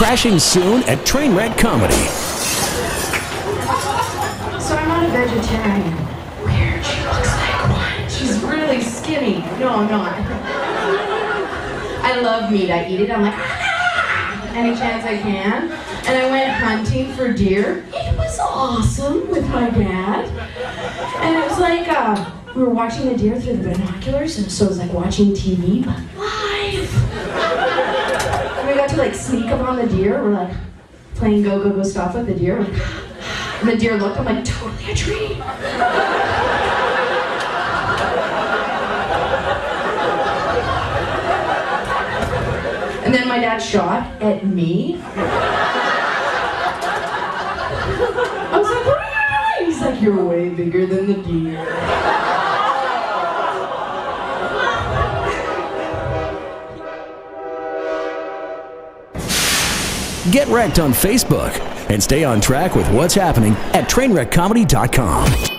Crashing soon at Trainwreck Comedy. So I'm not a vegetarian. Weird, she looks like one. She's really skinny. No, I'm not. I love meat. I eat it. I'm like, any chance I can. And I went hunting for deer. It was awesome with my dad. And it was like, we were watching the deer through the binoculars, and so it was like watching TV, but live. And we got to like sneak up on the deer. We're like playing go stop with the deer. And the deer looked, I'm like, totally a tree. And then my dad shot at me. I was like, "Ah!" He's like, you're way bigger than the deer. Get wrecked on Facebook and stay on track with what's happening at trainwreckcomedy.com.